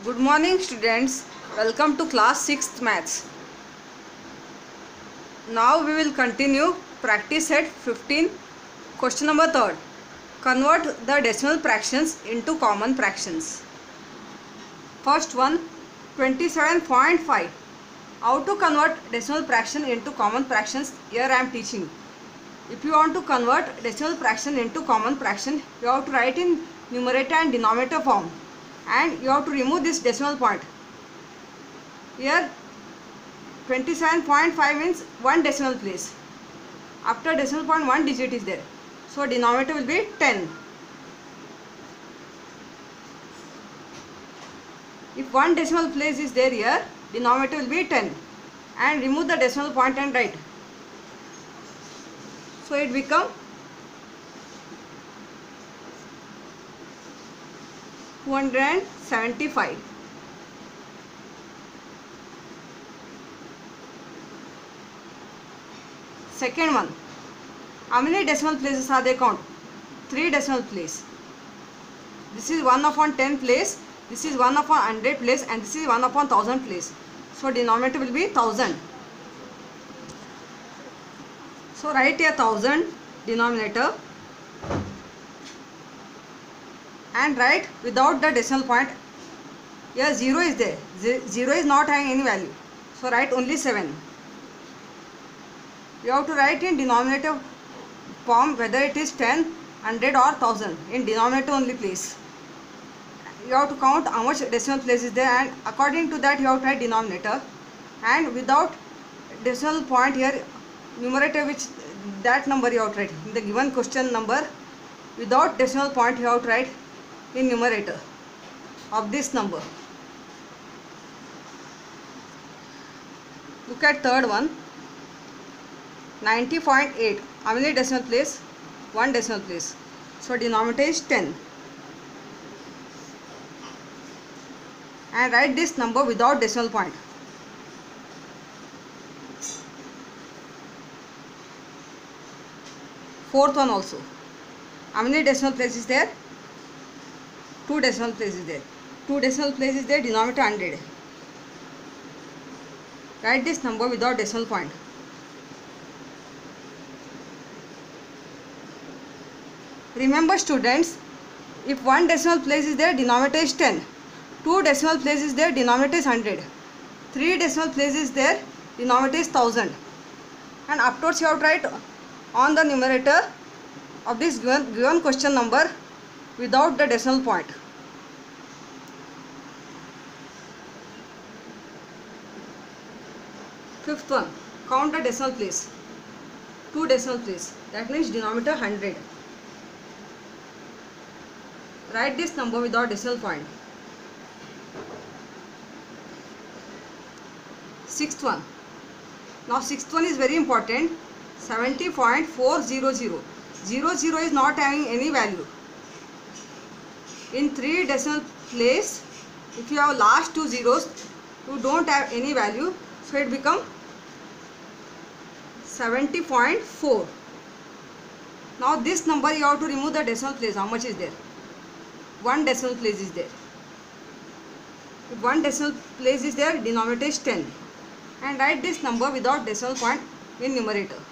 Good morning students, welcome to class 6th maths. Now we will continue practice set 15. Question number 3. Convert the decimal fractions into common fractions. First one, 27.5. How to convert decimal fraction into common fractions? Here I am teaching. If you want to convert decimal fraction into common fraction, you have to write in numerator and denominator form. And you have to remove this decimal point. Here 27.5 means one decimal place. After decimal point one digit is there. So denominator will be 10. If one decimal place is there here, denominator will be 10. And remove the decimal point and write. So it become 275. Second one, how many decimal places are they count? 3 decimal place. This is 1/10 place, this is 1/100 place, and this is 1/1000 place. So denominator will be 1000. So write a 1000 denominator and write without the decimal point. Here 0 is there. 0 is not having any value. So write only 7. You have to write in denominator form whether it is 10, 100 or 1000. In denominator only place. You have to count how much decimal place is there, and according to that you have to write denominator. And without decimal point here, numerator which that number you have to write. In the given question number, without decimal point you have to write in numerator of this number. Look at third one, 90.8. How many decimal place? One decimal place. So denominator is 10. And write this number without decimal point. Fourth one also. How many decimal places there? 2 decimal places there. 2 decimal places there, denominator 100. Write this number without decimal point. Remember students, if one decimal place is there, denominator is 10. 2 decimal places there, denominator is 100. 3 decimal places there, denominator is 1000. And afterwards you have to write on the numerator of this given question number without the decimal point. Fifth one, count the decimal place. 2 decimal place. That means denominator 100. Write this number without decimal point. Sixth one. Now sixth one is very important. 70.400. 00 is not having any value. In 3 decimal place, if you have last 2 zeros, you don't have any value. So it become 70.4. Now this number you have to remove the decimal place. How much is there? 1 decimal place is there. If 1 decimal place is there, denominator is 10. And write this number without decimal point in numerator.